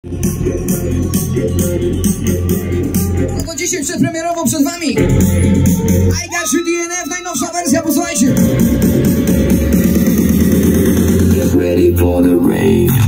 No to dzisiaj przedpremierowo przed wami I Got You DNF, najnowsza wersja, posłuchajcie. Get ready for the rave.